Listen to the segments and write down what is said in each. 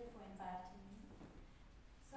you for inviting me. So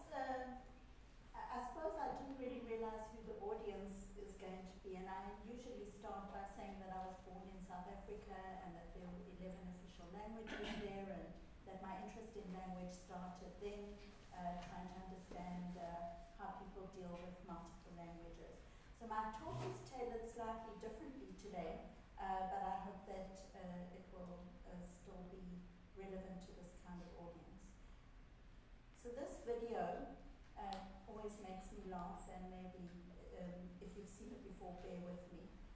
I suppose I didn't really realize who the audience is going to be, and I usually start by saying that I was born in South Africa and that there were 11 official languages there, and that my interest in language started then, trying to understand how people deal with multiple languages. So my talk is tailored slightly differently today, but I hope that it will still be relevant to this kind of audience. So this video always makes me laugh, and maybe if you've seen it before, bear with me.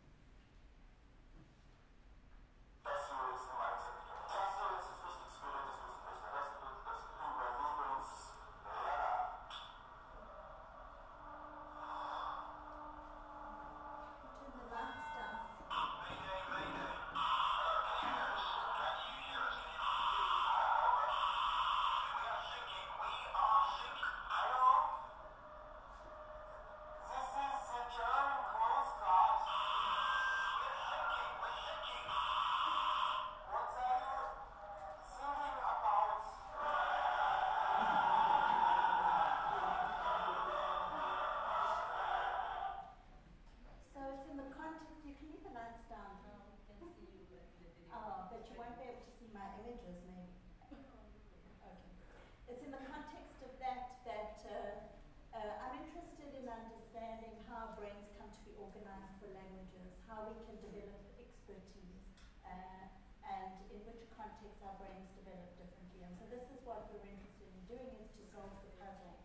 I'm interested in understanding how brains come to be organized for languages, how we can develop expertise, and in which context our brains develop differently. And so this is what we're interested in doing, is to solve the puzzle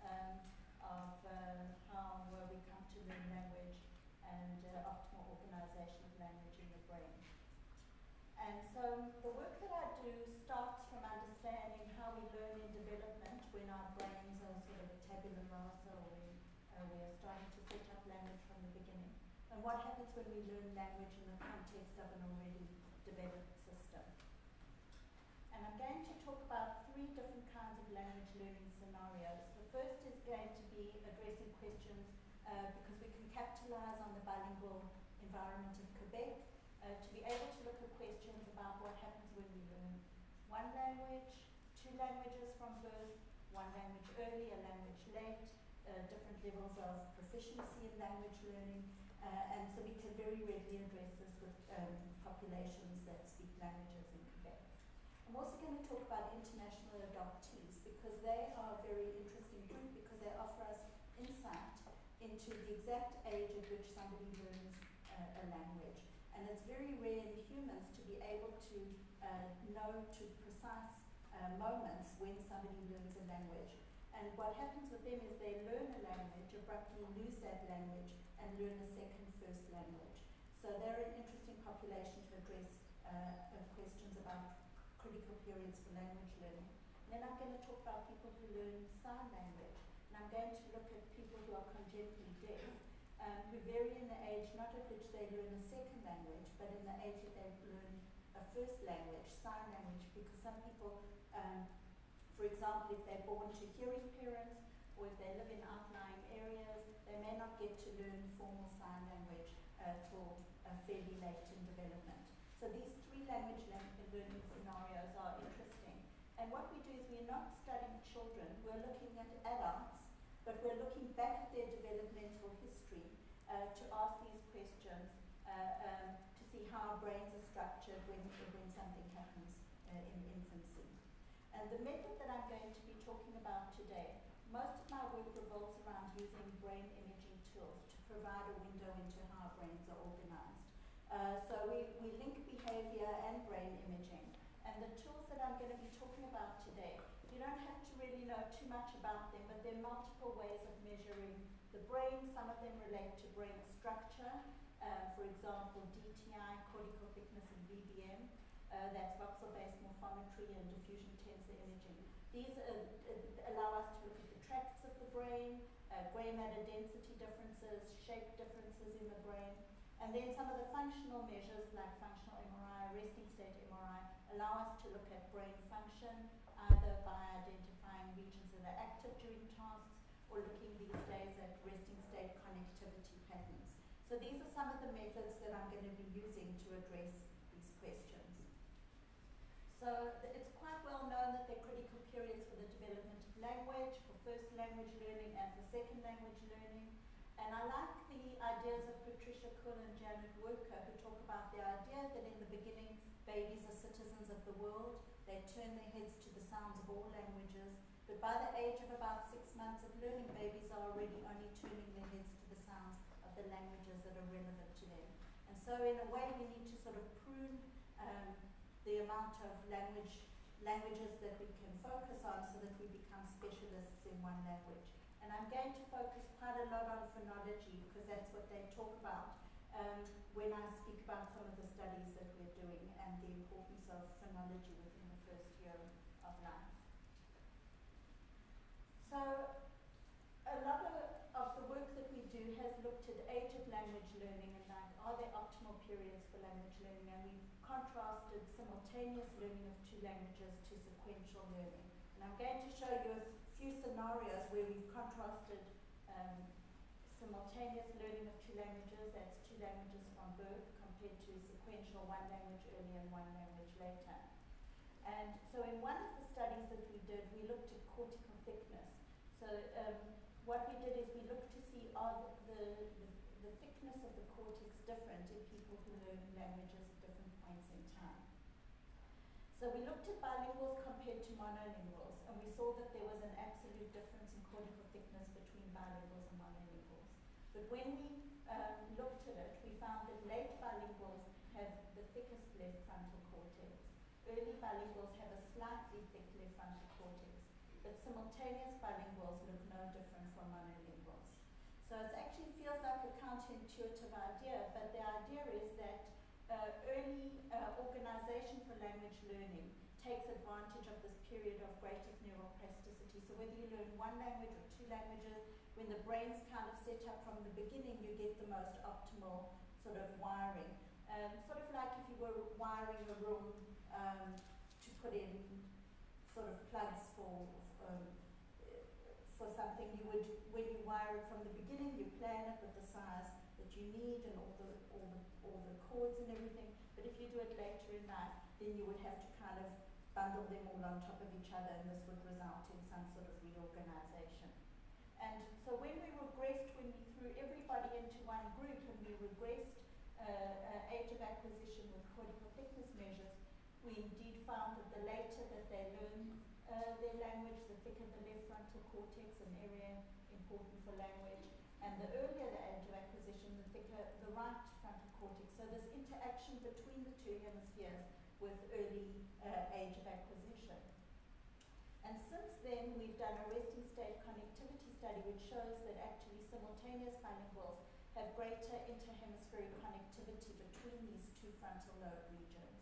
of how we come to learn language and optimal organization of language in the brain. And so the work that I do starts from understanding how we learn in development when our brains are sort of a tabula rasa, or we are starting to set up language from the beginning, and what happens when we learn language in the context of an already developed system. And I'm going to talk about 3 different kinds of language learning scenarios. The first is going to be addressing questions because we can capitalize on the bilingual environment of Quebec, to be able to look at questions about what happens when we learn 1 language, 2 languages from birth, 1 language early, a language late, different levels of proficiency in language learning, and so we can very readily address this with populations that speak languages in Quebec. I'm also going to talk about international adoptees, because they are a very interesting group, because they offer us insight into the exact age at which somebody learns a language. And it's very rare in humans to be able to know to precise moments when somebody learns a language. And what happens with them is they learn a language, abruptly lose that language, and learn a second first language. So they're an interesting population to address questions about critical periods for language learning. And then I'm going to talk about people who learn sign language. And I'm going to look at people who are congenitally deaf, who vary in the age not at which they learn a second language, but in the age that they learn a first language, sign language, because some people, for example, if they're born to hearing parents, or if they live in outlying areas, they may not get to learn formal sign language till fairly late in development. So these 3 language learning scenarios are interesting. And what we do is we're not studying children, we're looking at adults, but we're looking back at their developmental history to ask these questions to see how brains are structured when something happens in infancy. And the method that I'm going to be talking about today, most of my work revolves around using brain imaging tools to provide a window into how brains are organized. So we link behavior and brain imaging. And the tools that I'm going to be talking about today, you don't have to really know too much about them, but there are multiple ways of measuring the brain. Some of them relate to brain structure, for example, DTI, cortical thickness, and VBM. That's voxel-based morphometry and diffusion tensor imaging. These allow us to look at the tracts of the brain, gray matter density differences, shape differences in the brain. And then some of the functional measures, like functional MRI, resting state MRI, allow us to look at brain function, either by identifying regions that are active during tasks, or looking these days at resting state connectivity patterns. So these are some of the methods that I'm going to be using to address these questions. So it's quite well known that there are critical language learning and for second language learning. And I like the ideas of Patricia Kuhl and Janet Worker, who talk about the idea that in the beginning, babies are citizens of the world. They turn their heads to the sounds of all languages. But by the age of about 6 months of learning, babies are already only turning their heads to the sounds of the languages that are relevant to them. And so in a way, we need to sort of prune the amount of languages that we can focus on so that we become specialists in one language. And I'm going to focus quite a lot on phonology because that's what they talk about when I speak about some of the studies that we're doing and the importance of phonology within the first year of life. So a lot of the work that we do has looked at age of language learning and like, are there optimal periods for language learning? And we've contrasted simultaneous learning of 2 languages to sequential learning. And I'm going to show you a few scenarios where we've contrasted simultaneous learning of 2 languages, that's 2 languages from birth, compared to sequential 1 language early and 1 language later. And so in one of the studies that we did, we looked at cortical thickness. So what we did is we looked to see are the thickness of the cortex different in people who learn languages at different points in time. So we looked at bilinguals compared to monolinguals, and we saw that there was an absolute difference in cortical thickness between bilinguals and monolinguals. But when we looked at it, we found that late bilinguals have the thickest left frontal cortex. Early bilinguals have a slightly thick left frontal cortex, but simultaneous bilinguals look no different from monolinguals. So it actually feels like a counterintuitive idea, but the idea is that early organization for language learning takes advantage of this period of greatest neural plasticity. So whether you learn 1 language or 2 languages, when the brain's kind of set up from the beginning, you get the most optimal sort of wiring. Sort of like if you were wiring a room to put in sort of plugs for something, you would, when you wire it from the beginning, you plan it with the size that you need and all the cords and everything. But if you do it later in life, then you would have to kind of bundle them all on top of each other, and this would result in some sort of reorganization. And so when we regressed, when we threw everybody into one group and we regressed age of acquisition with cortical thickness measures, we indeed found that the later that they learn their language, the thicker the left frontal cortex, an area important for language, and the earlier the age of acquisition, the thicker the right frontal cortex. So this interaction between the 2 hemispheres with early age of acquisition. And since then, we've done a resting state connectivity study which shows that actually simultaneous bilinguals have greater interhemispheric connectivity between these 2 frontal lobe regions.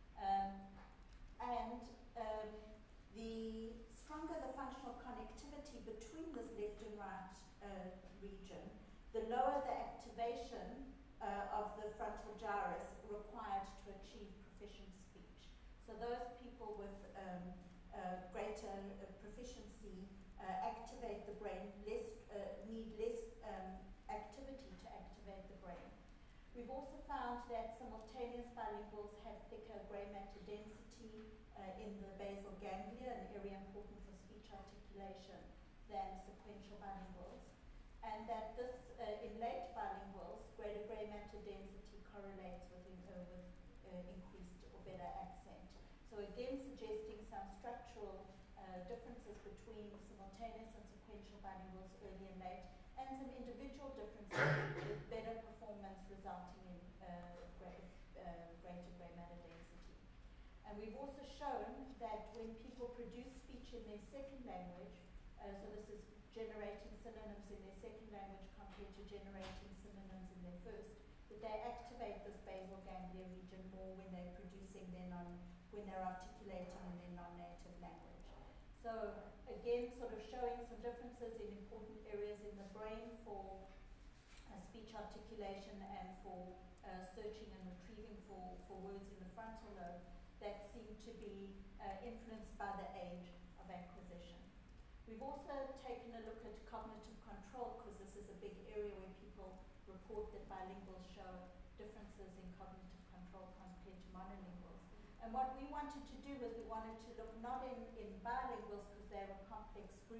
The stronger the functional connectivity between this left and right region, the lower the activation of the frontal gyrus required to achieve proficient speech. So those people with greater proficiency activate the brain, need less activity to activate the brain. We've also found that simultaneous bilinguals have thicker gray matter density in the basal ganglia, an area important for speech articulation, than sequential bilinguals. And that this, in late bilinguals, greater gray matter density correlates with increased or better accent. So again, suggesting some structural differences between simultaneous and sequential bilinguals early and late, and some individual differences with better performance resulting in greater gray matter density. And we've also shown that when people produce speech in their second language, so this is generating synonyms in their second language compared to generating synonyms in their first, that they activate this basal ganglia region more when they're producing when they're articulating in their non-native language. So again, sort of showing some differences in important areas in the brain for speech articulation and for searching and retrieving for words in the frontal lobe that seem to be influenced by the age of acquisition. We've also taken a look at cognitive control, because this is a big area where people report that bilinguals show differences in cognitive control compared to monolinguals. And what we wanted to do was we wanted to look not in bilinguals, because they're a complex group,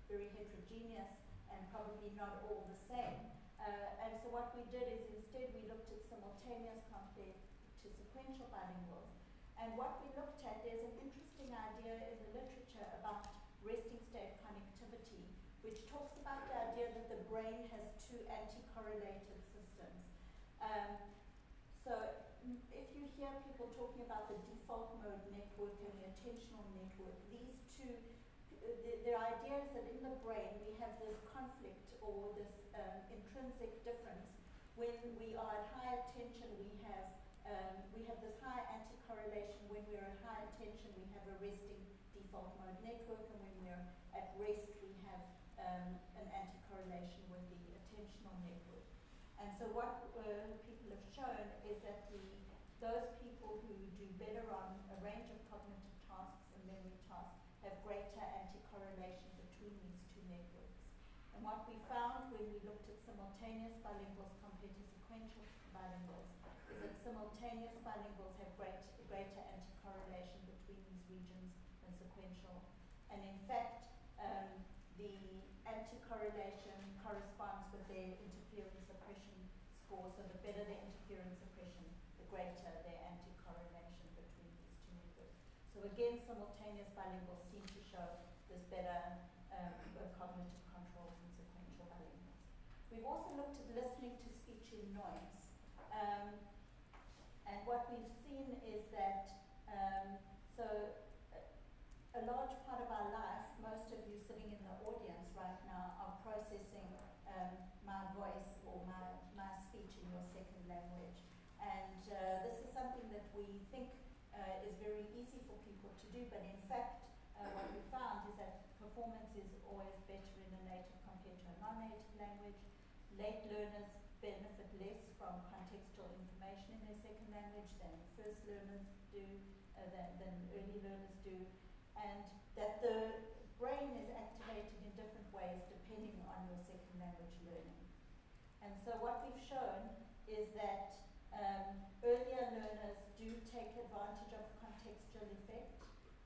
very heterogeneous and probably not all the same. And so what we did is instead we looked at simultaneous compared to sequential bilinguals. And what we looked at, there's an interesting idea in the literature about resting state connectivity, which talks about the idea that the brain has two anti-correlated systems. So if you hear people talking about the default mode network and the attentional network, these two, the idea is that in the brain we have this conflict or this intrinsic difference. When we are at high attention, we have this high anti-correlation. When we're at high attention, we have a resting default mode network, and when we're at rest, we have an anti-correlation with the attentional network. And so what people have shown is that those people who do better on a range of cognitive tasks and memory tasks have greater anti-correlation between these two networks. And what we found when we looked at simultaneous bilinguals compared to sequential bilinguals is that simultaneous bilinguals have greater anti-correlation between these regions than sequential. And in fact, the anti-correlation corresponds with their interference suppression score. So the better the interference suppression, the greater their anti-correlation between these two networks. So again, simultaneous bilinguals seem to show this better cognitive control than sequential bilinguals. We've also looked at listening to speech in noise. And what we've seen is that a large part of our life, most of you sitting in the audience right now are processing my voice or my speech in your second language. And this is something that we think is very easy for people to do, but in fact what we found is that performance is always better in a native compared to a non-native language. Late learners benefit less from contextual information in their second language than first learners do, than early learners do, and that the brain is activated in different ways depending on your second language learning. And so what we've shown is that earlier learners do take advantage of contextual effect.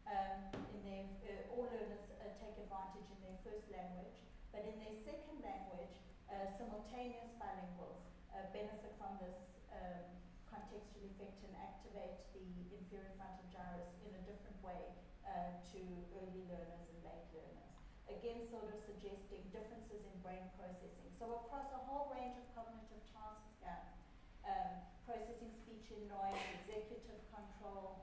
All learners take advantage in their first language, but in their second language, simultaneous bilinguals benefit from this contextual effect and activate the inferior frontal gyrus in a different way to early learners and late learners. Again, sort of suggesting differences in brain processing. So across a whole range of cognitive tasks here, processing speech in noise, executive control,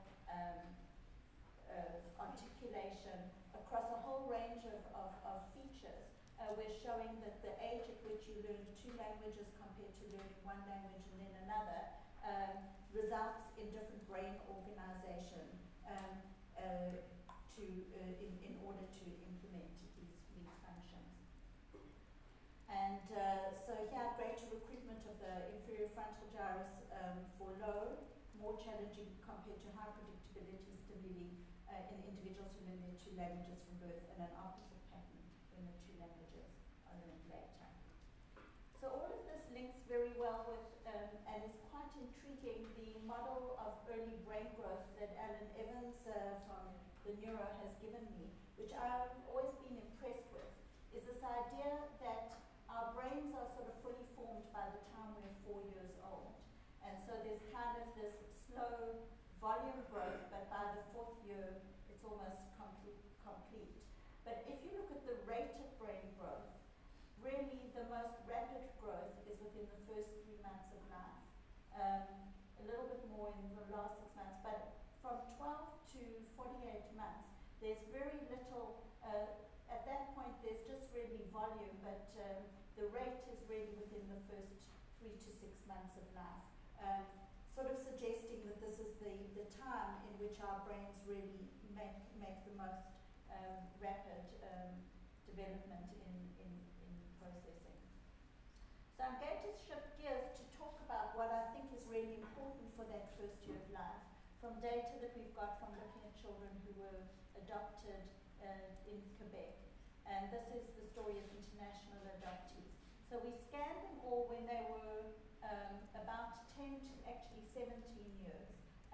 articulation, across a whole range of features, we're showing that the age at which you learn two languages compared to learning one language and then another results in different brain organization in order to implement these functions. And so here, greater recruitment of the inferior frontal gyrus for low, more challenging compared to high predictability stimuli in individuals who learn their two languages from birth, and an opposite pattern when the two languages are learned later. So all of this links very well with, and is quite intriguing, the model of early brain growth that Alan Evans from the Neuro has given me, which I've always been impressed with, is this idea that our brains are sort of fully formed by the time we're 4 years old. And so there's kind of this slow volume growth, but by the 4th year, it's almost complete. But if you look at the rate of brain growth, really the most rapid growth is within the first 3 months of life. A little bit more in the last 6 months, but from 12 to 48 months, there's very little, at that point there's just really volume, but the rate is really within the first 3 to 6 months of life. Sort of suggesting that this is the time in which our brains really make the most rapid development in processing. So I'm going to shift gears to talk about what I think is really important for that first year of life, from data that we've got from looking at children who were adopted in Quebec. And this is the story of international adoptees. So we scanned them all when they were about 10 to actually 17 years.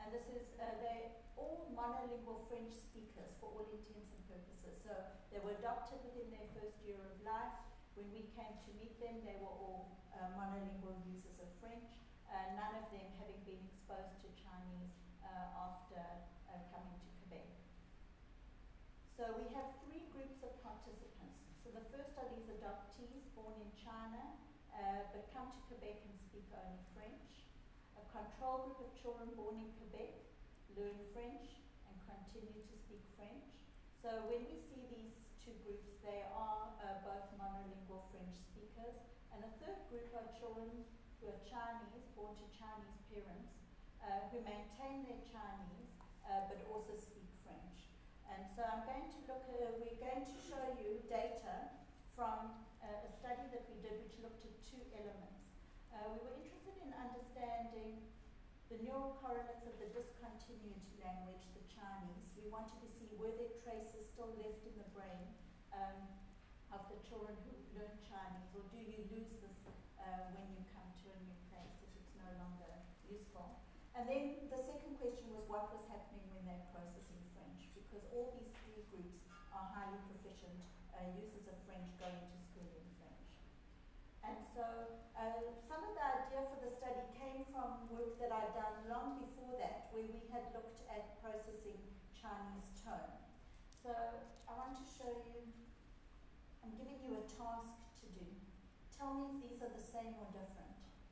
And this is, they're all monolingual French speakers for all intents and purposes. So they were adopted within their first year of life. When we came to meet them, they were all monolingual users of French, none of them having been exposed to Chinese after coming to Quebec. So we have three groups of participants. So the first are these adoptees born in China, but come to Quebec and speak only French. A control group of children born in Quebec learn French and continue to speak French. So when we see these two groups, they are both monolingual French speakers. And a third group are children who are Chinese, born to Chinese parents, who maintain their Chinese, but also speak French. And so I'm going to look at, we're going to show you data from a study that we did which looked at two elements. We were interested in understanding the neural correlates of the discontinued language, the Chinese. We wanted to see were there traces still left in the brain of the children who learn Chinese, or do you lose this when you come to a new place if it's no longer useful? And then the second question was what was happening when they're processing French, because all these three groups are highly proficient users of French going to school in French. And so some of the idea for the study came from work that I'd done long before that, where we had looked at processing Chinese tone. So I want to show you, I'm giving you a task to do. Tell me if these are the same or different.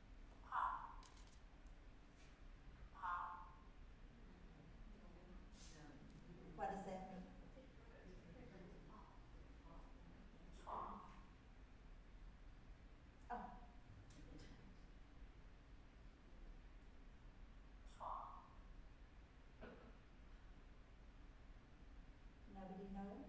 What does that mean? Oh. Nobody knows?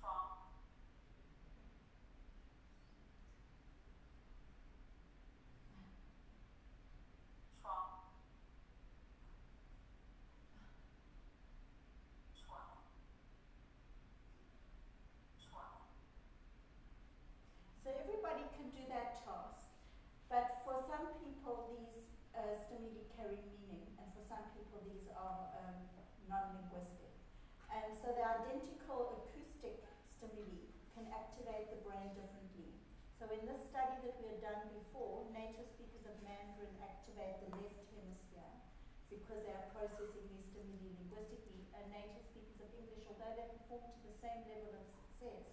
So everybody can do that task, but for some people these stimuli carry meaning, and for some people these are non-linguistic. And so the identical acoustic stimuli can activate the brain differently. So in this study that we had done before, native speakers of Mandarin activate the left hemisphere because they are processing these stimuli linguistically, and native speakers of English, although they perform to the same level of success,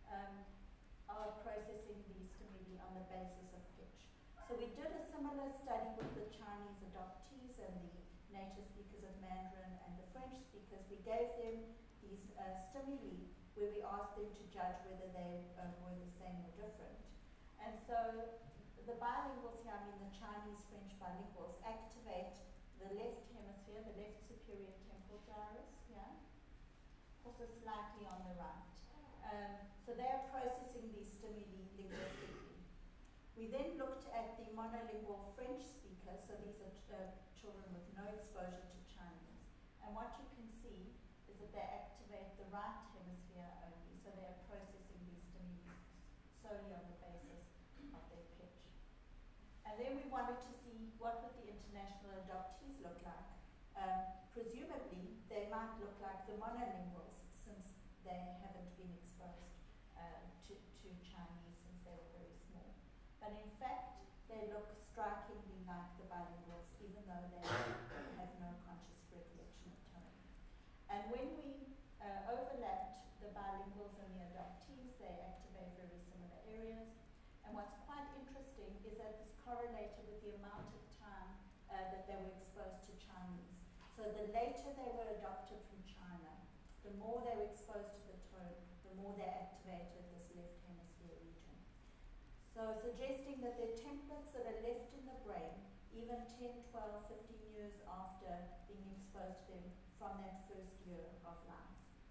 are processing these stimuli on the basis of pitch. So we did a similar study with the Chinese adoptees and the native speakers of Mandarin and the French speakers. We gave them these stimuli where we asked them to judge whether they were the same or different. And so the bilinguals here, I mean the Chinese-French bilinguals, activate the left hemisphere, the left superior temporal gyrus here, also slightly on the right. So they are processing these stimuli linguistically. We then looked at the monolingual French speakers, so these are children with no exposure to Chinese. And what you can see is that they activate the right hemisphere only, so they are processing these stimuli solely on the basis of their pitch. And then we wanted to see what would the international adoptees look like. Presumably, they might look like the monolinguals, since they haven't been exposed to Chinese since they were very small. But in fact, they look strikingly like the bilinguals, even though they have no conscious recollection of tone. And when we overlapped the bilinguals and the adoptees, they activate very similar areas. And what's quite interesting is that this correlated with the amount of time that they were exposed to Chinese. So the later they were adopted from China, the more they were exposed to the tone, the more they activated this left hemisphere region. So suggesting that there are templates that are left in the brain even 10, 12, 15 years after being exposed to them from that first year of life.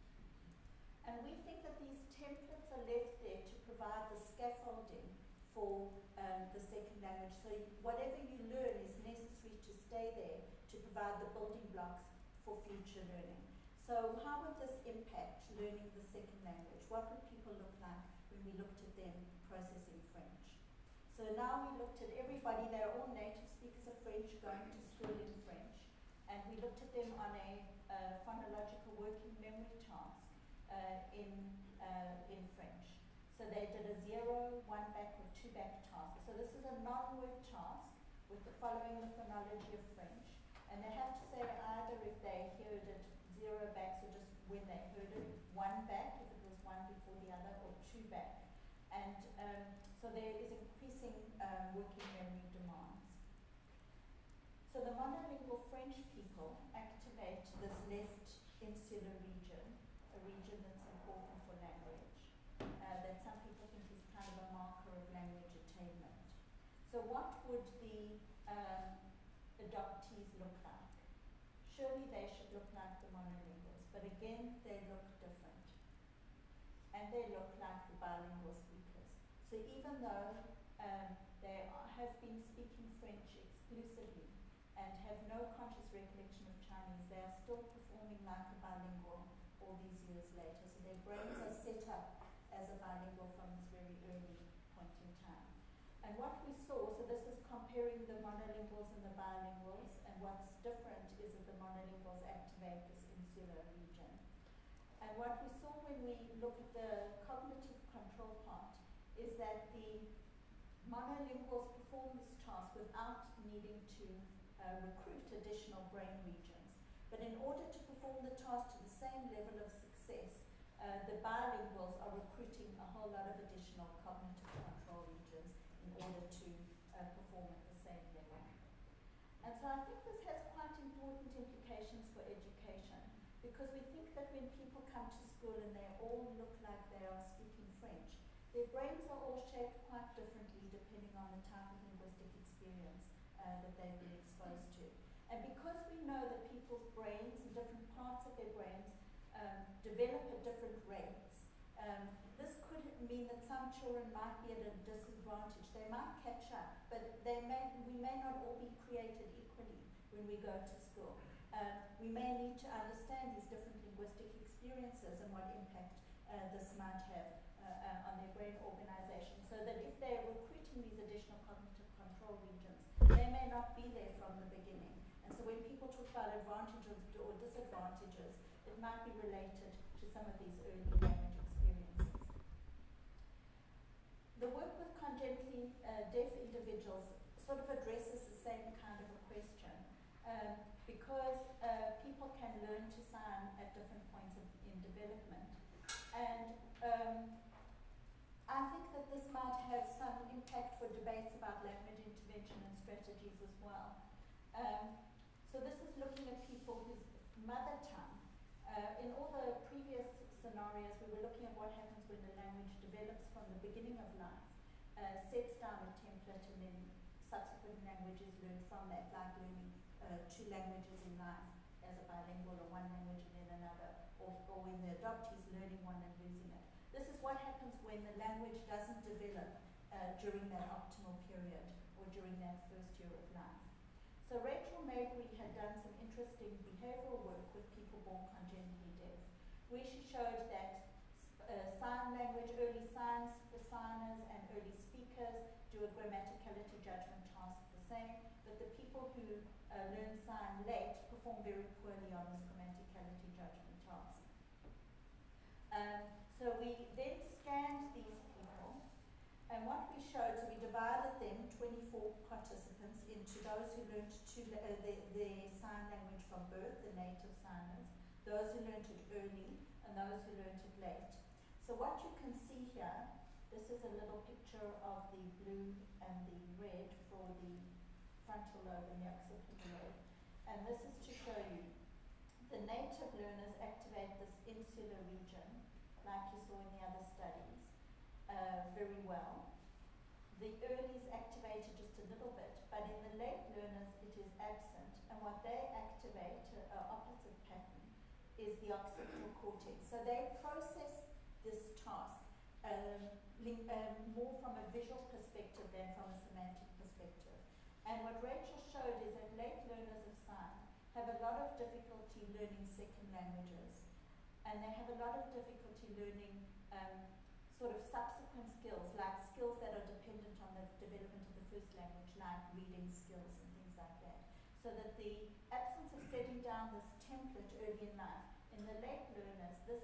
And we think that these templates are left there to provide the scaffolding for the second language. So whatever you learn is necessary to stay there to provide the building blocks for future learning. So how would this impact learning the second language? What would people look like when we looked at them processing French? So now we looked at everybody, they're all native speakers of French going to school in French. and we looked at them on a phonological working memory task in French. So they did a 0, 1 back or 2 back task. So this is a non-word task with following the phonology of French. And they have to say either if they heard it 0 back, so just when they heard it, 1 back, if it was 1 before the other, or 2 back. And so there is increasing working memory demands. So the monolingual French people activate this left insular region, a region that's important for language, that some people think is kind of a marker of language attainment. So what would the adoptees look like? Surely they should look like the monolinguals, but again, they look different. And they look like the bilingual speakers. So even though they have been speaking French exclusively and have no conscious recollection of Chinese, they are still performing like a bilingual all these years later. So their brains are set up as a bilingual from this very early point in time. And what we saw, so this is comparing the monolinguals and the bilinguals, and what's different is that the monolinguals activate this insular region. And what we saw when we look at the cognitive control part is that the monolinguals perform this task without needing to recruit additional brain regions. But in order to perform the task to the same level of success, the bilinguals are recruiting a whole lot of additional cognitive control regions in order to perform at the same level. And so I think this has quite important implications for education, because we think that when people come to school and they all look like they are speaking French, their brains are all shaped quite differently depending on the type of linguistic experience that they've been exposed to. And because we know that people's brains and different parts of their brains develop at different rates, this could mean that some children might be at a disadvantage. They might catch up, but we may not all be created equally when we go to school. We may need to understand these different linguistic experiences and what impact this might have on their brain organization, so that if they're recruiting these additional cognitive control regions, they may not be there from the beginning. And so when people talk about advantages or disadvantages, it might be related to some of these early language experiences. The work with congenitally deaf individuals sort of addresses the same kind of a question, because people can learn to sign at different points in development. And I think that this might have some impact for debates about language intervention and strategies as well. So this is looking at people whose mother tongue. In all the previous scenarios, we were looking at what happens when the language develops from the beginning of life, sets down a template, and then subsequent language is learned from that, like learning 2 languages in life as a bilingual, or 1 language and then another, or when the adoptee is learning one and losing it. This is what happens when the language doesn't develop during that optimal period or during that first year of life. So Rachel Mabry had done some interesting behavioral work with people born congenitally deaf, where she showed that sign language, early signers and early speakers do a grammaticality judgment task the same, but the people who learn sign late perform very poorly on this grammaticality judgment task. So we then scanned these people, and what we showed, so we divided them, 24 participants, into those who learned their sign language from birth, the native signers, those who learned it early, and those who learned it late. So what you can see here, this is a little picture of the blue and the red for the frontal lobe and the occipital lobe. And this is to show you the native learners activate this insular region, like you saw in the other studies, very well. The earlies activated just a little bit, but in the late learners it is absent, and what they activate, opposite pattern, is the occipital cortex. So they process this task more from a visual perspective than from a semantic perspective. And what Rachel showed is that late learners of sign have a lot of difficulty learning second languages, and they have a lot of difficulty learning sort of subsequent skills, like skills that are dependent on the development of the first language, like reading skills and things like that. So that the absence of setting down this template early in life. In the late learners, this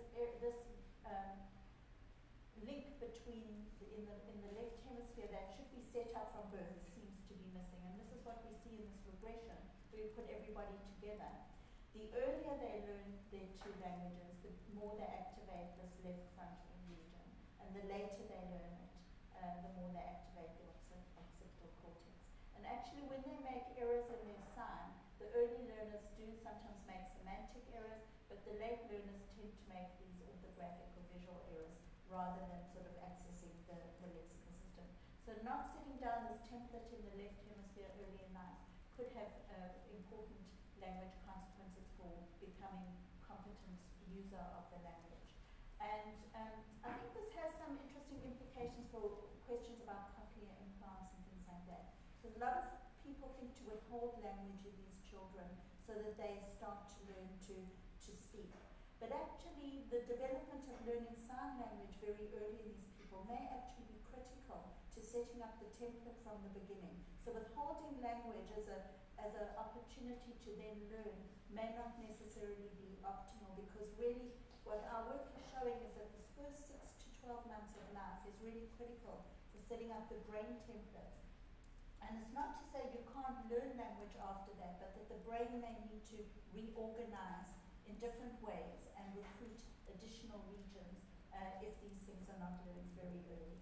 link between in the left hemisphere that should be set up from birth seems to be missing, and this is what we see in this regression where we put everybody together. The earlier they learn their two languages, the more they activate this left frontal region, and the later they learn it, the more they activate the occipital cortex. And actually, when they make errors in their sign, the early learners do sometimes make semantic errors, but the late learners tend to make these orthographic or visual errors rather than sort of accessing the lexical system. So not setting down this template in the left hemisphere early in life could have important language consequences for becoming competent user of the language. And I think this has some interesting implications for questions about cochlear implants and things like that. Because a lot of people think to withhold language in these children so that they start to learn to speak. But actually, the development of learning sign language very early in these people may actually be critical to setting up the template from the beginning. So withholding language as an opportunity to then learn may not necessarily be optimal, because really what our work is showing is that this first 6 to 12 months of life is really critical for setting up the brain template. And it's not to say you can't learn language after that, but that the brain may need to reorganize in different ways and recruit additional regions if these things are not learned very early.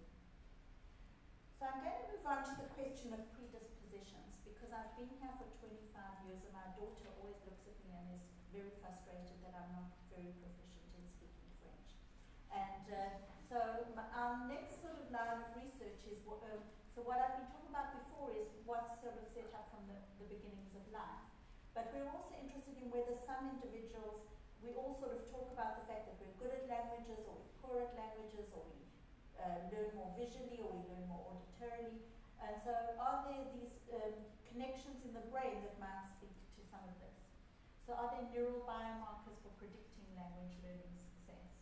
So I'm going to move on to the question of predispositions, because I've been here for 25 years and my daughter always looks at me and is very frustrated that I'm not very proficient in speaking French. And so our next sort of line of research is, so what I've been talking about before is what's sort of set up from the beginnings of life. But we're also interested in whether some individuals, we all sort of talk about the fact that we're good at languages or we're poor at languages, or we learn more visually or we learn more auditorily. And so are there these connections in the brain that might speak to some of this? So are there neural biomarkers for predicting language learning success?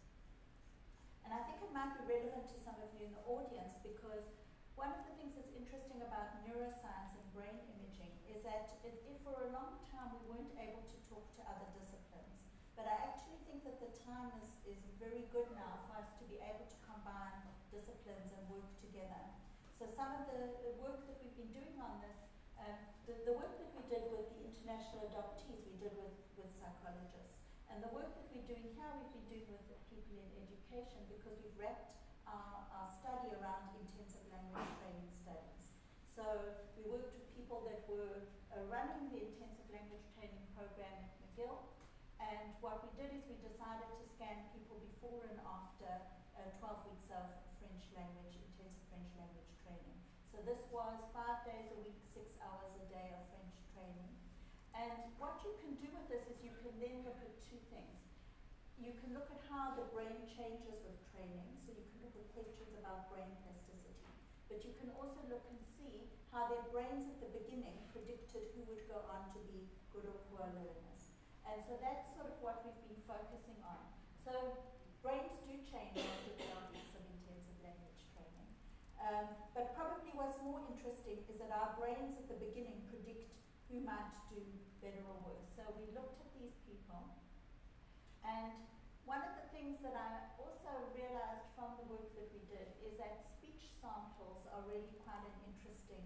And I think it might be relevant to some of you in the audience, because one of the things that's interesting about neuroscience and brain imaging is that if for a long time we weren't able to talk to other disciplines, but I actually think that the time is very good now for us to be able to combine disciplines and work together. So some of the work that we've been doing on this, the work that we did with the international adoptees, we did with psychologists. And the work that we're doing here, we've been doing with people in education, because we've wrapped our study around intensive language training studies. So we worked with people that were running the intensive language training program at McGill, and what we did is we decided to scan people before and after 12 weeks of French language, intensive French language training. So this was 5 days a week, 6 hours a day of French training. And what you can do with this is you can then look at two things. You can look at how the brain changes with training, so you can look at questions about brain plasticity. But you can also look and see how their brains at the beginning predicted who would go on to be good or poor learners. And so that's sort of what we've been focusing on. So brains do change after 12 weeks of intensive language training. But probably what's more interesting is that our brains at the beginning predict who might do better or worse. So we looked at these people, and one of the things that I also realized from the work that we did is that speech samples are really quite an interesting,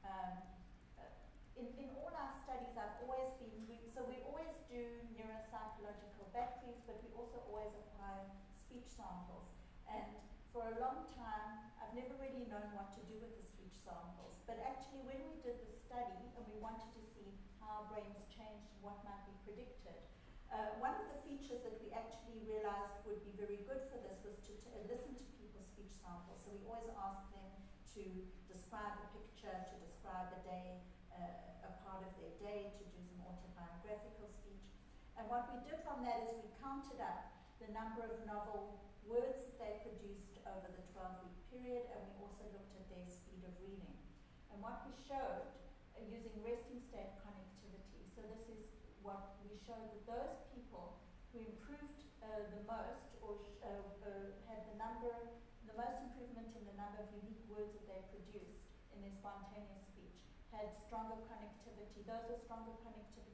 in all our studies I've always been, so we always do neuropsychological batteries, but we also always apply speech samples. And for a long time, I've never really known what to do with the speech samples. But actually when we did the study and we wanted to see how brains changed and what might be predicted, one of the features that we actually realized would be very good for this was to listen to people's speech samples. So we always asked them to describe a picture, to describe a day, a part of their day, to do some autobiographical speech. And what we did from that is we counted up the number of novel words that they produced over the 12-week period, and we also looked at their speed of reading. And what we showed, using resting state connectivity, so this is what we showed, that those people who improved the most, or had the most improvement in the number of unique words that they produced in their spontaneous speech, had stronger connectivity. Those are stronger connectivity between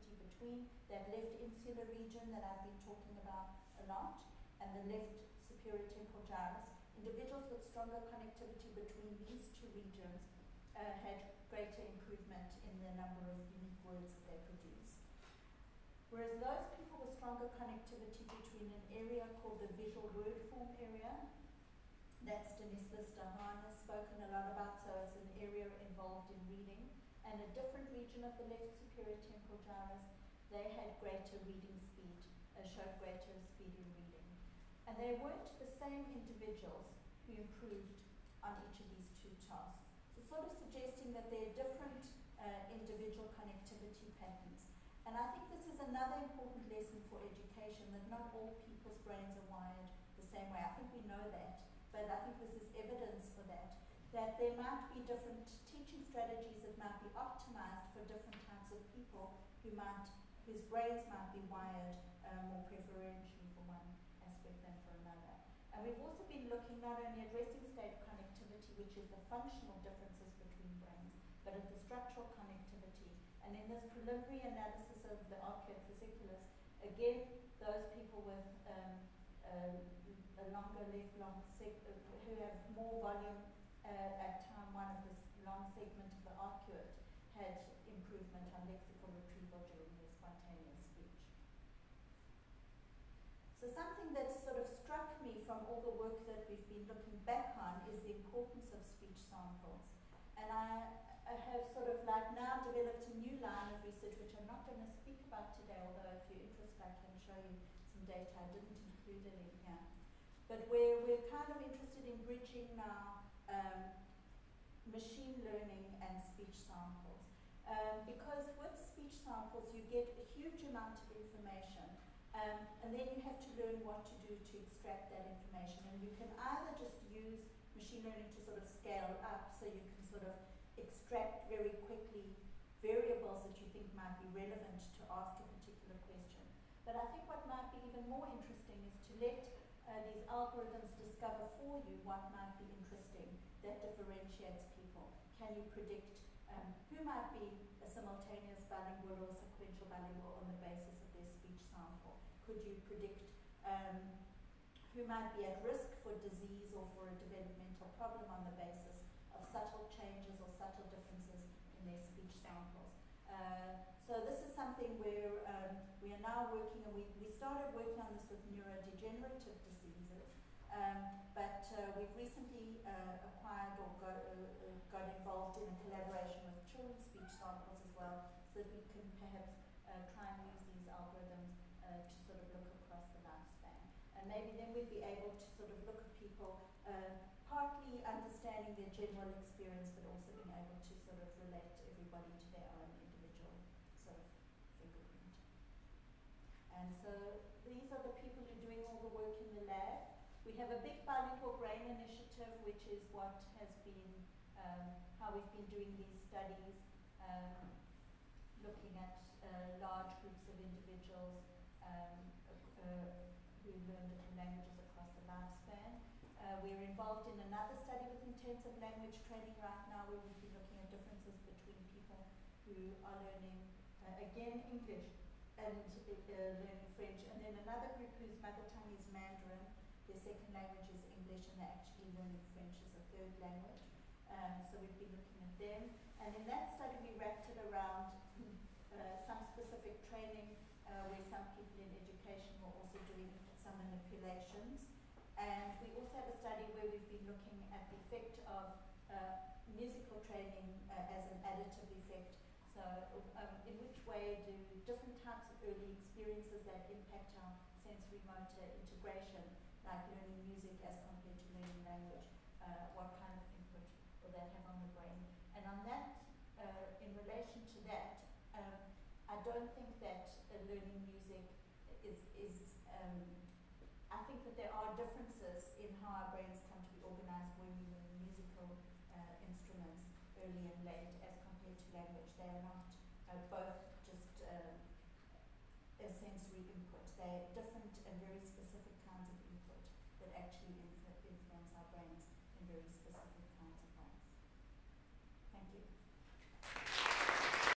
between that left insular region that I've been talking about a lot and the left superior temporal gyrus. Individuals with stronger connectivity between these two regions had greater improvement in the number of unique words that they produce. Whereas those people with stronger connectivity between an area called the visual word form area, that's Denise Klein has spoken a lot about, so it's an area involved in reading, and a different region of the left superior temporal gyrus, they had greater reading speed, showed greater speed in reading. And they weren't the same individuals who improved on each of these two tasks. So sort of suggesting that there are different individual connectivity patterns. And I think this is another important lesson for education, that not all people's brains are wired the same way. I think we know that, but I think this is evidence for that there might be different teaching strategies that might be optimized for different types of people whose brains might be wired more preferentially for one aspect than for another. And we've also been looking not only at resting state connectivity, which is the functional differences between brains, but at the structural connectivity. And in this preliminary analysis of the arcuate fasciculus, again, those people with a longer left long who have more volume at time one of this long segment of the arcuate had improvement on lexical retrieval during their spontaneous speech. So something that sort of struck me from all the work that we've been looking back on is the importance of speech samples. And I have sort of like now developed a new line of research, which I'm not going to speak about today, although if you're interested I can show you some data. I didn't include it in here. But we're kind of interested in bridging now machine learning and speech samples. Because with speech samples you get a huge amount of information, and then you have to learn what to do to extract that information. And you can either just use machine learning to sort of scale up, so you can sort of extract very quickly variables that you think might be relevant to ask a particular question. But I think what might be even more interesting is to let these algorithms discover for you what might be interesting that differentiates people. Can you predict who might be a simultaneous bilingual or sequential bilingual on the basis of their speech sample? Could you predict who might be at risk for disease or for a developmental problem on the basis of subtle changes or subtle differences in their speech samples? So this is something where we are now working, and we started working on this with neurodegenerative diseases, but we've recently acquired or got involved in a collaboration with children's speech samples as well, so that we can perhaps try and use these algorithms to sort of look across the lifespan. And maybe then we'd be able to sort of look at people partly understanding their general experience, but also being able to sort of relate everybody to their own individual sort of fingerprint. And so these are the people who are doing all the work in the lab. We have a big bilingual brain initiative, which is what has been, how we've been doing these studies, looking at large groups of individuals who learn different languages across the lifespan. We're involved in another study with intensive language training right now, where we'll be looking at differences between people who are learning, again, English and learning French, and then another group whose mother tongue is Mandarin, their second language is English, and they're actually learning French as a third language. So we've been looking at them. And in that study we wrapped it around some specific training where some people in education were also doing some manipulations. And we also have a study where we've been looking at the effect of musical training as an additive effect. So in which way do different types of early experiences that impact our sensory motor integration, like learning music as compared to learning language, what kind of input will that have on the brain? And on that, in relation to that, I don't think that learning music is I think that there are differences in how our brains come to be organized when we learn musical instruments early and late as compared to language. They are not both just a sensory input. They're different and very specific kinds of input that actually influence our brains in very specific kinds of ways. Thank you.